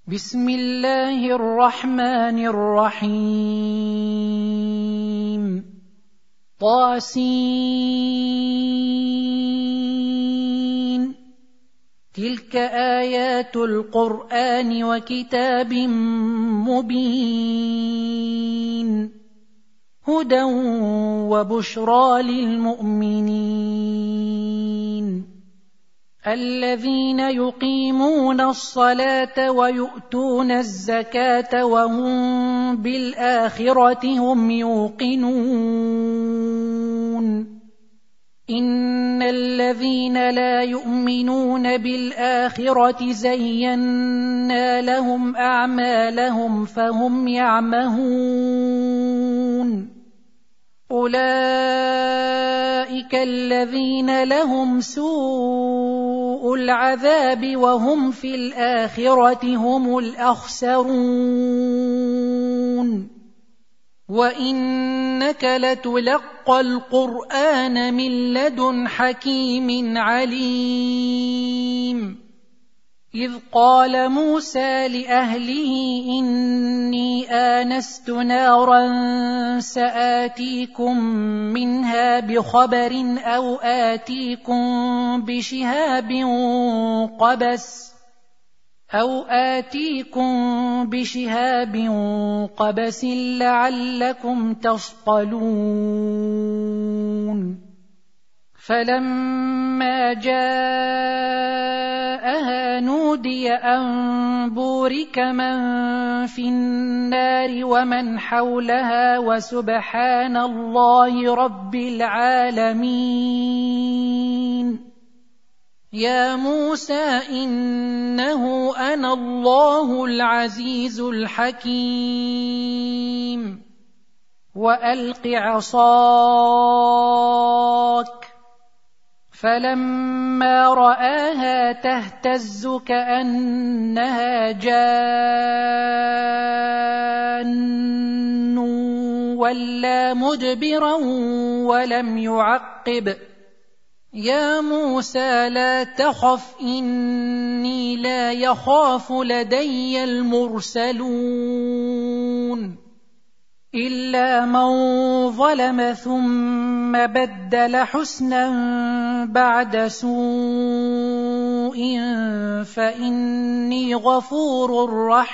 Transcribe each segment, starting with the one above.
بسم الله الرحمن الرحيم طاسين تلك آيات القرآن وكتاب مبين هدى وبشرى للمؤمنين الذين يقيمون الصلاة ويؤتون الزكاة وهم بالآخرة هم يوقنون إن الذين لا يؤمنون بالآخرة زينا لهم أعمالهم فهم يعمهون أولئك الذين لهم سوء العذاب وهم في الآخرة هم الأخسرون وإنك لتلقى القرآن من لدن حكيم عليم إذ قال موسى لأهله إني آنست نارا سآتيكم منها بخبر أو آتيكم بشهاب قبس لعلكم تصطلون فلما جاءها نودي أن بورك من في النار ومن حولها وسبحان الله رب العالمين يا موسى إنه أنا الله العزيز الحكيم وألق عصاك فلما رآها تهتز كأنها جان ولا مدبرا ولم يعقب يا موسى لا تخف إني لا يخاف لدي المرسلون إلا من ظلم ثم بدل حسنا بعد سوء فإني غفور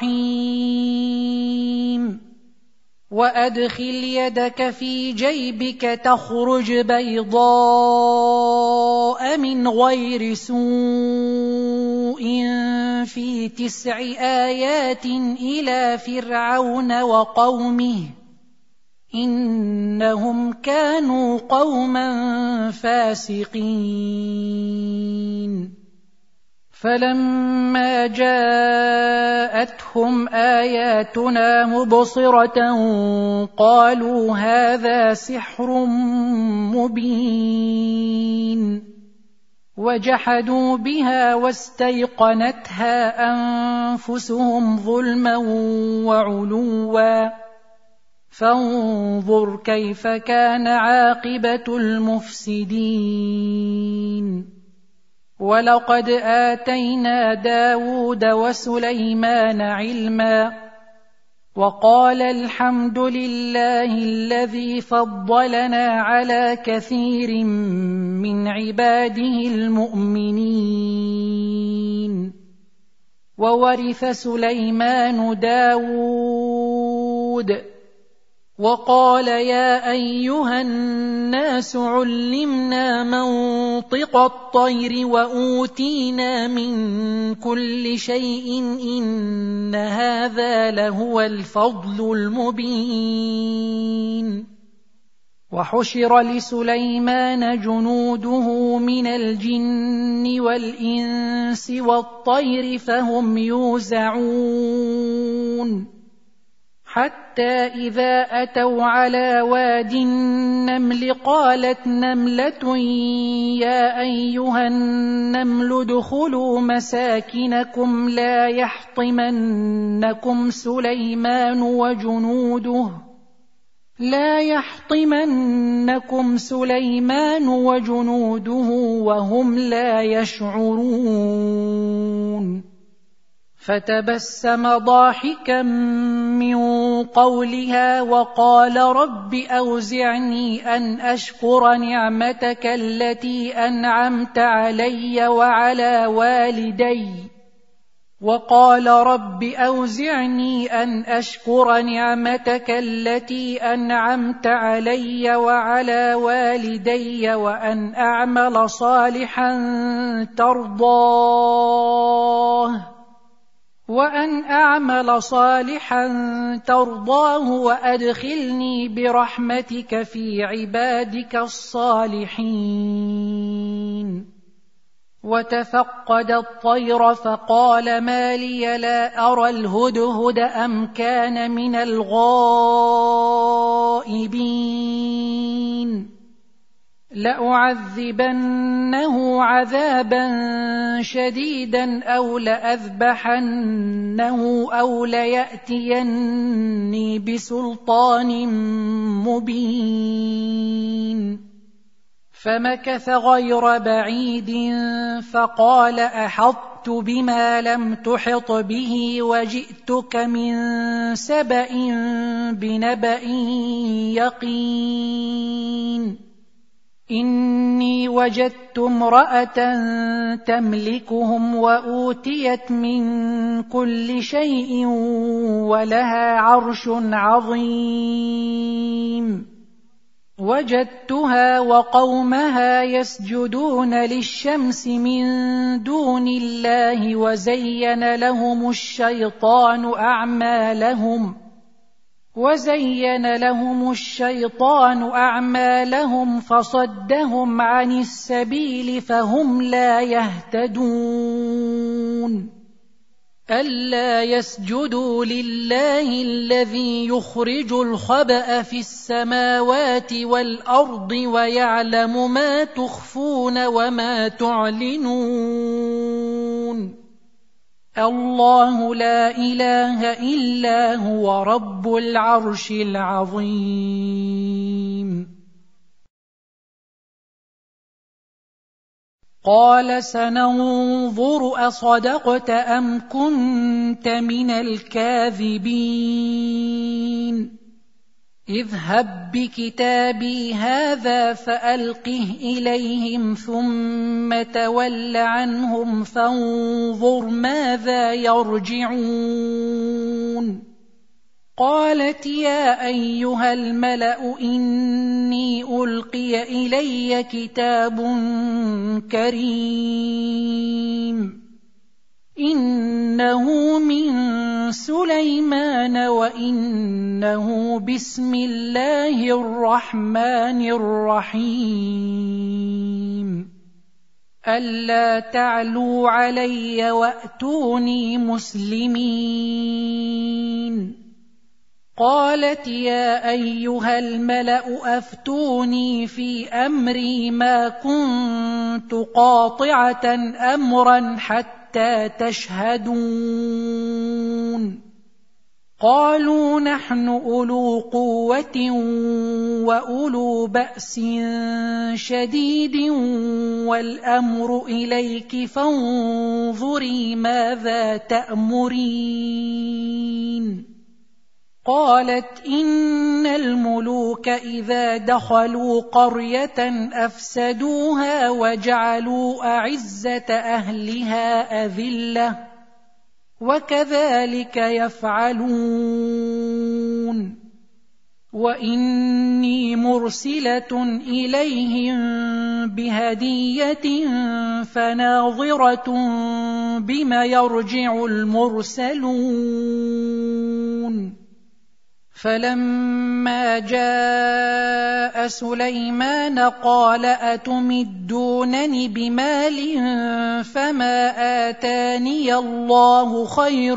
رحيم وأدخل يدك في جيبك تخرج بيضاء من غير سوء في 9 آيات إلى فرعون وقومه إنهم كانوا قوما فاسقين فلما جاءتهم آياتنا مبصرة قالوا هذا سحر مبين وجحدوا بها واستيقنتها أنفسهم ظلما وعلوا فانظر كيف كان عاقبة المفسدين ولقد آتينا داود وسليمان علما وقال الحمد لله الذي فضلنا على كثير من عباده المؤمنين وورث سليمان داود وقال يا أيها الناس علمنا منطق الطير وأوتينا من كل شيء إن هذا لهو الفضل المبين وحشر لسليمان جنوده من الجن والإنس والطير فهم يوزعون حتى إذا أتوا على واد النمل قالت نملة يا أيها النمل ادخلوا مساكنكم لا يحطمنكم سليمان وجنوده وهم لا يشعرون فتبسم ضاحكا من قولها وقال رب أوزعني أن أشكر نعمتك التي أنعمت علي وعلى والدي وقال رب أوزعني أن أشكر نعمتك التي أنعمت علي وعلى والدي وأن أعمل صالحا ترضاه وأدخلني برحمتك في عبادك الصالحين. وتفقد الطير فقال ما لي لا أرى الهدهد أم كان من الغائبين لأعذبنه عذابا شديدا أو لأذبحنه أو ليأتيني بسلطان مبين. فمكث غير بعيد فقال أحطت بما لم تحط به وجئتك من سبأ بنبأ يقين. إني وجدت امرأة تملكهم وأوتيت من كل شيء ولها عرش عظيم. وجدتها وقومها يسجدون للشمس من دون الله وزين لهم الشيطان أعمالهم فصدهم عن السبيل فهم لا يهتدون. ألا يسجدوا لله الذي يخرج الخبأ في السماوات والأرض ويعلم ما تخفون وما تعلنون. الله لا إله إلا هو رب العرش العظيم. قال سننظر أصدقت أم كنت من الكاذبين. اذهب بكتابي هذا فألقه إليهم ثم تول عنهم فانظر ماذا يرجعون. قالت يا أيها الملأ إني ألقي إلي كتاب كريم إنه من سليمان وإنه بسم الله الرحمن الرحيم ألا تعلوا علي وأتوني مسلمين. قالت يا أيها الملأ أفتوني في أمري ما كنت قاطعة أمرا حتى تشهدون. قالوا نحن أولو قوة وأولو بأس شديد والأمر إليك فانظري ماذا تأمرين. قالت إن الملوك إذا دخلوا قرية أفسدوها وجعلوا أعزة أهلها أذلة وكذلك يفعلون. وإني مرسلة إليهم بهدية فناظرة بما يرجع المرسلون. فلما جاء سليمان قال أتمدونني بمال فما آتاني الله خير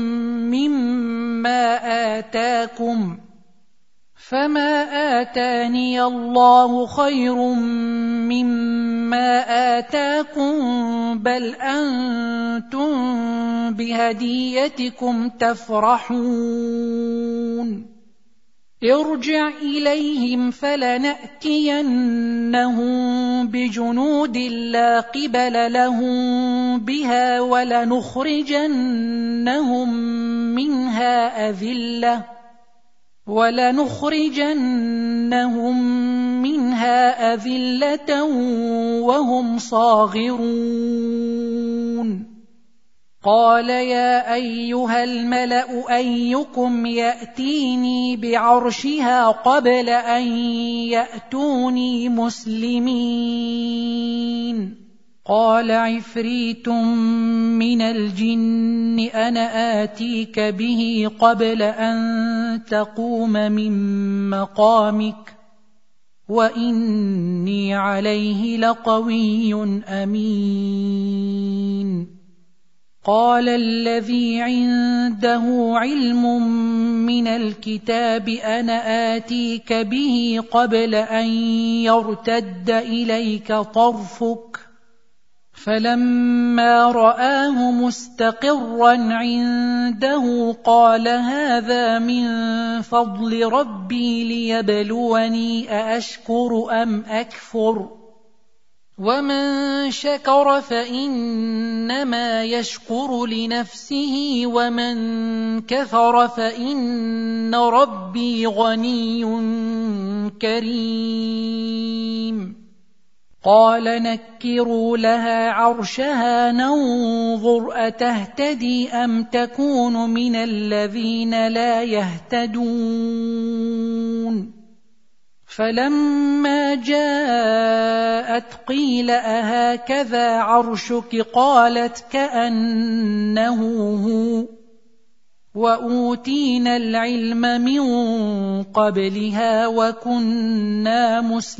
مما آتاكم بل أنتم بهديتكم تفرحون. ارجع إليهم فلنأتينهم بجنود لا قبل لهم بها ولنخرجنهم منها أذلة وهم صاغرون قال يا أيها الملأ أيكم يأتيني بعرشها قبل أن يأتوني مسلمين قال عفريت من الجن أنا آتيك به قبل أن تقوم من مقامك وإني عليه لقوي أمين قال الذي عنده علم من الكتاب أنا آتيك به قبل أن يرتد إليك طرفك فلما رآه مستقرا عنده قال هذا من فضل ربي ليبلوني أأشكر أم أكفر ومن شكر فإنما يشكر لنفسه ومن كفر فإن ربي غني كريم قال نكروا لها عرشها ننظر أتهتدي أم تكون من الذين لا يهتدون فلما جاءت قيل أهكذا عرشك قالت كأنه هو وأوتينا العلم من قبلها وكنا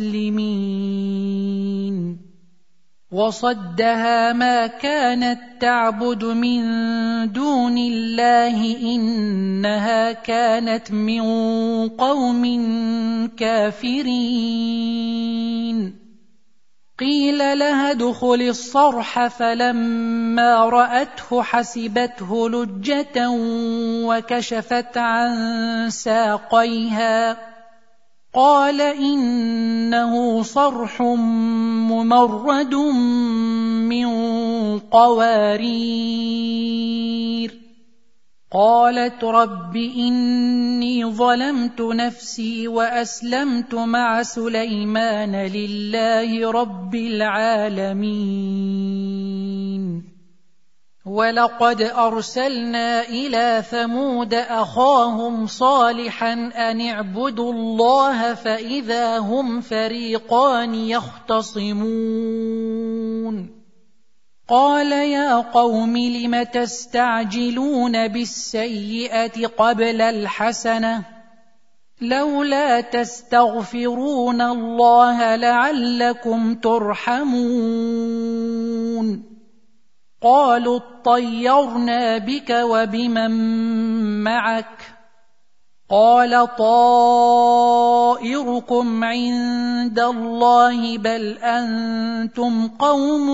مسلمين وصدها ما كانت تعبد من دون الله إنها كانت من قوم كافرين قيل لها ادخل الصرح فلما رأته حسبته لجة وكشفت عن ساقيها قال إنه صرح ممرد من قوارير قالت رب إني ظلمت نفسي وأسلمت مع سليمان لله رب العالمين ولقد أرسلنا إلى ثمود أخاهم صالحا أن اعبدوا الله فإذا هم فريقان يختصمون قال يا قوم لم تستعجلون بالسيئة قبل الحسنة لولا تستغفرون الله لعلكم ترحمون قالوا اطيرنا بك وبمن معك قال طائركم عند الله بل أنتم قوم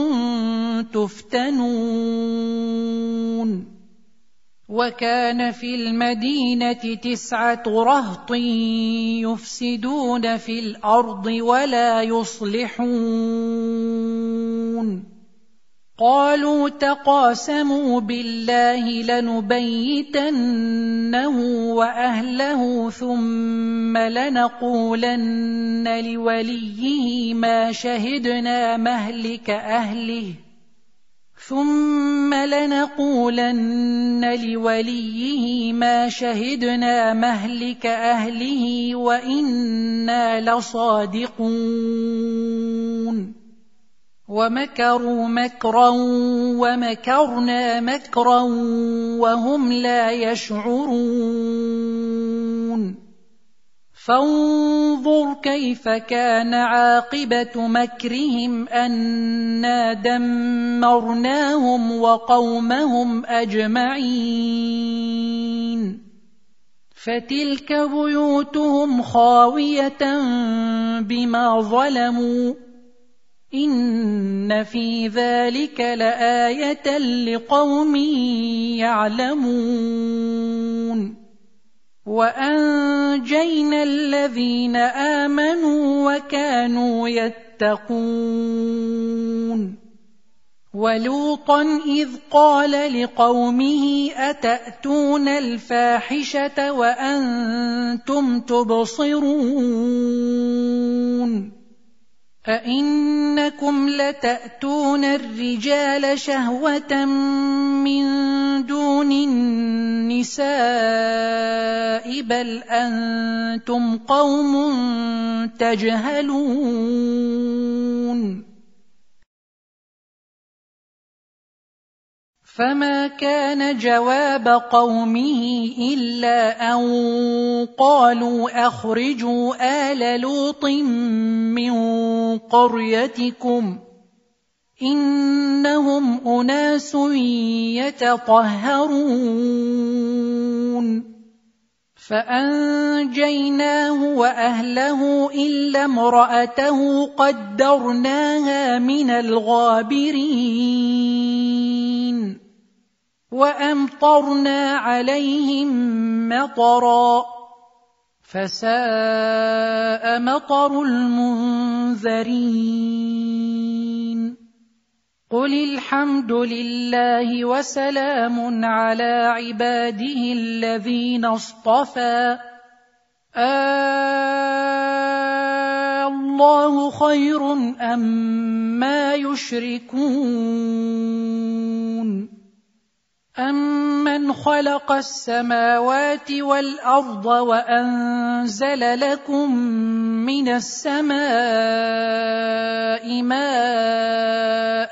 تفتنون وكان في المدينة 9 رهط يفسدون في الأرض ولا يصلحون قالوا تقاسموا بالله لنبيتنه وأهله ثم لنقولن لوليه ما شهدنا مهلك أهله وإنا لصادقون ومكروا مكرا ومكرنا مكرا وهم لا يشعرون فانظر كيف كان عاقبة مكرهم أنا دمرناهم وقومهم أجمعين فتلك بيوتهم خاوية بما ظلموا إن في ذلك لآية لقوم يعلمون وأنجينا الذين آمنوا وكانوا يتقون ولوطا إذ قال لقومه أتأتون الفاحشة وأنتم تبصرون أئنكم لتأتون الرجال شهوة من دون النساء بل أنتم قوم تجهلون فما كان جواب قومه إلا أن قالوا أخرجوا آل لوط من قريتكم إنهم أناس يتطهرون فأنجيناه وأهله إلا امرأته قدرناها من الغابرين وأمطرنا عليهم مطرا فساء مطر المنذرين قل الحمد لله وسلام على عباده الذين اصطفى الله خير أما يشركون أمن خلق السماوات والأرض وأنزل لكم من السماء ماء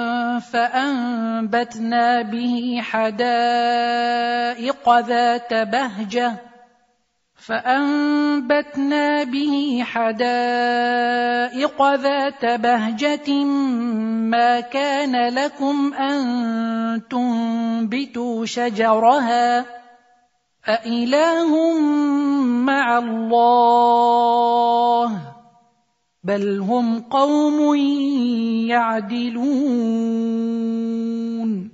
فأنبتنا به حدائق ذات بهجة ما كان لكم أن تنبتوا شجرها أإله مع الله بل هم قوم يعدلون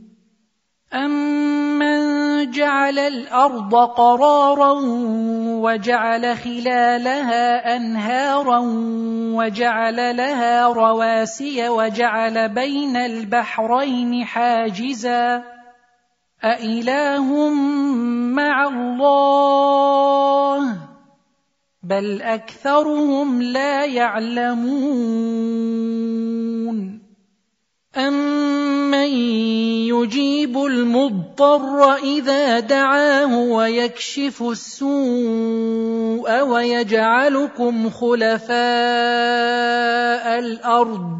أمن جعل الأرض قرارا وجعل خلالها أنهارا وجعل لها رواسي وجعل بين البحرين حاجزا أإله مع الله بل أكثرهم لا يعلمون أمن يجيب المضطر إذا دعاه ويكشف السوء ويجعلكم خلفاء الأرض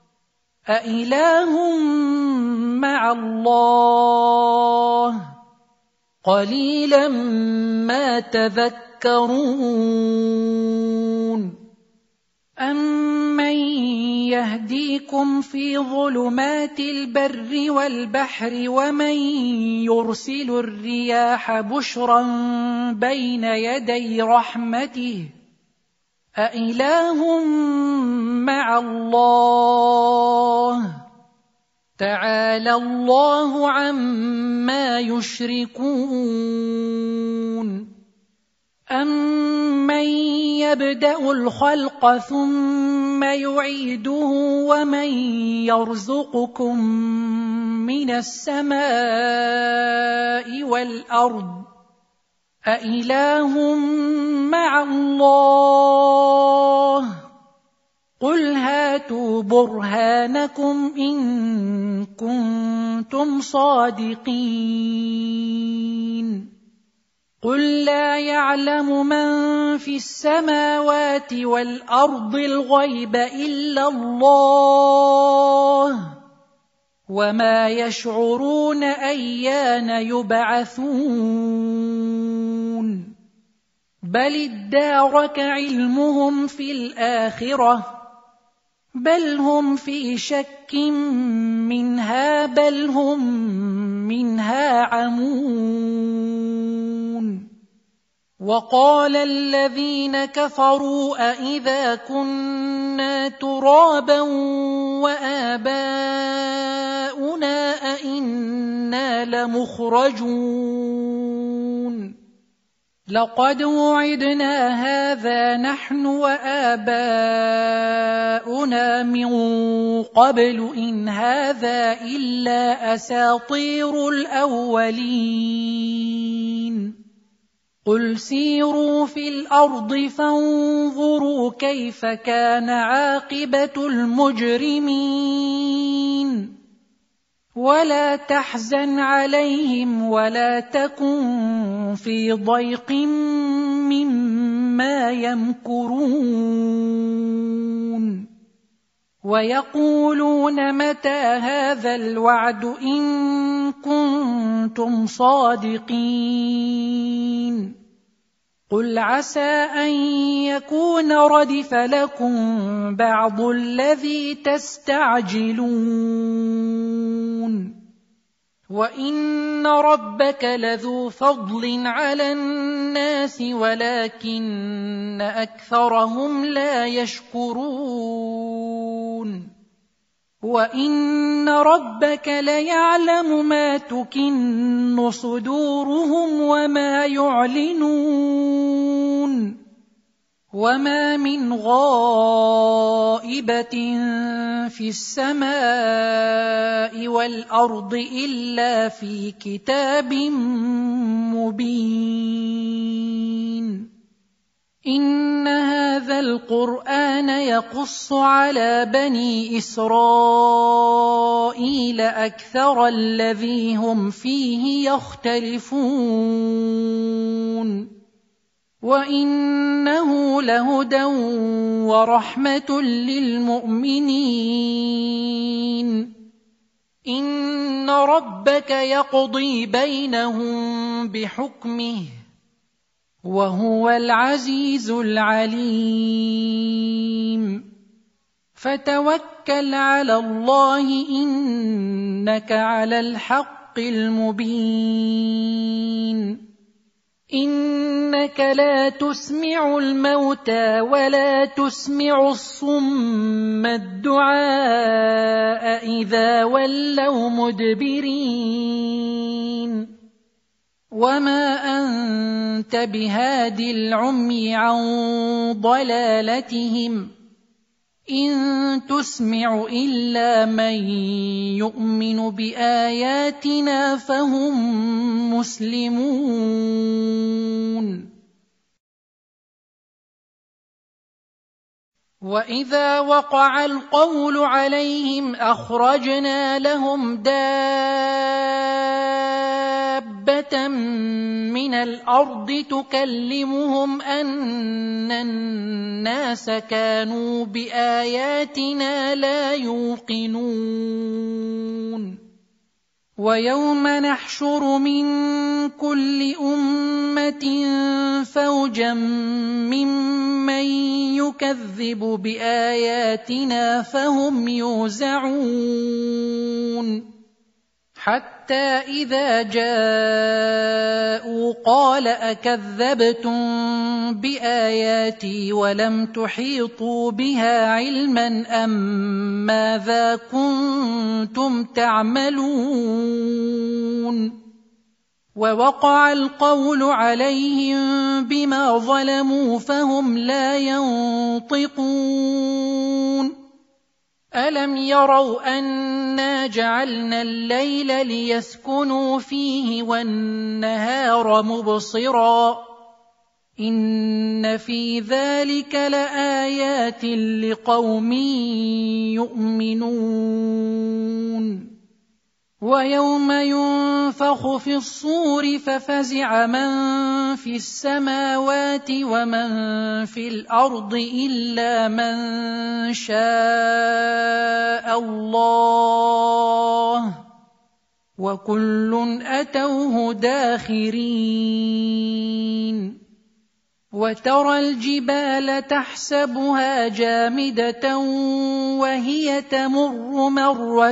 أإله مع الله قليلا ما تذكرون أمن يهديكم في ظلمات البر والبحر ومن يرسل الرياح بشرا بين يدي رحمته أإله مع الله تعالى الله عما يشركون أمن يبدأ الخلق ثم يعيده ومن يرزقكم من السماء والأرض أإله مع الله قل هاتوا برهانكم إن كنتم صادقين قل لا يعلم من في السماوات والأرض الغيب إلا الله وما يشعرون أيان يبعثون بل ادارك علمهم في الآخرة بل هم في شك منها بل هم منها عمون وقال الذين كفروا أإذا كنا ترابا وآباؤنا أإنا لمخرجون لقد وعدنا هذا نحن وآباؤنا من قبل إن هذا إلا أساطير الأولين قل سيروا في الأرض فانظروا كيف كان عاقبة المجرمين ولا تحزن عليهم ولا تكن في ضيق مما يمكرون ويقولون متى هذا الوعد إن كنتم صادقين قل عسى أن يكون ردف لكم بعض الذي تستعجلون وإن ربك لذو فضل على الناس ولكن أكثرهم لا يشكرون وإن ربك ليعلم ما تكن صدورهم وما يعلنون وما من غائبة في السماء والأرض إلا في كتاب مبين إن هذا القرآن يقص على بني إسرائيل أكثر الذي هم فيه يختلفون وإنه لهدى ورحمة للمؤمنين إن ربك يقضي بينهم بحكمه وهو العزيز العليم فتوكل على الله إنك على الحق المبين إنك لا تسمع الموتى ولا تسمع الصم الدعاء إذا ولوا مدبرين وما أنت بهاد العمي عن ضلالتهم إن تسمع إلا من يؤمن بآياتنا فهم مسلمون وإذا وقع القول عليهم أخرجنا لهم دابة من الأرض تكلمهم أن الناس كانوا بآياتنا لا يوقنون ويوم نحشر من كل أمة فوجا ممن يكذب بآياتنا فهم يوزعون حتى إذا جاءوا قال أكذبتم بآياتي ولم تحيطوا بها علما أم ماذا كنتم تعملون ووقع القول عليهم بما ظلموا فهم لا ينطقون ألم يروا أنا جعلنا الليل ليسكنوا فيه والنهار مبصرا إن في ذلك لآيات لقوم يؤمنون ويوم ينفخ في الصور ففزع من في السماوات ومن في الأرض إلا من شاء الله وكل أتوه داخرين وترى الجبال تحسبها جامدة وهي تمر مر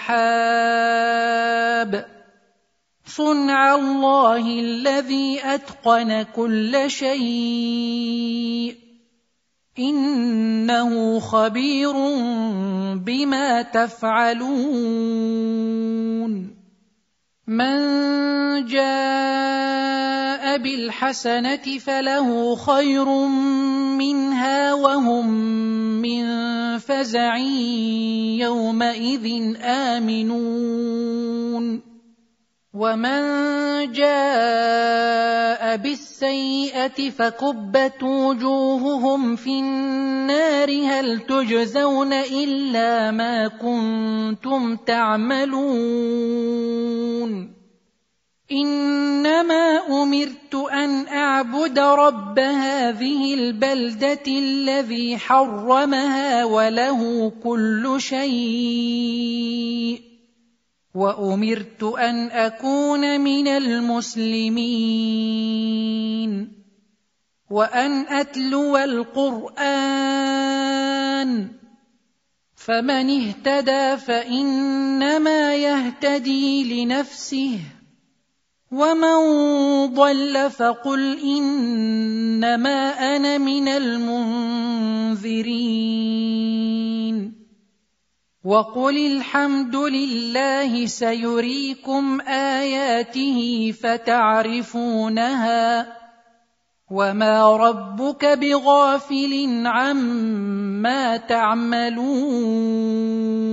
السحاب صنع الله الذي أتقن كل شيء إنه خبير بما تفعلون من جاء بالحسنة فله خير منها وهم من فزع يومئذ آمنون ومن جاء بالسيئة فكبت وجوههم في النار هل تجزون إلا ما كنتم تعملون إنما أمرت أن أعبد رب هذه البلدة الذي حرمها وله كل شيء وأمرت أن أكون من المسلمين وأن أتلو القرآن فمن اهتدى فإنما يهتدي لنفسه ومن ضل فقل إنما أنا من المنذرين وقل الحمد لله سيريكم آياته فتعرفونها وما ربك بغافل عما تعملون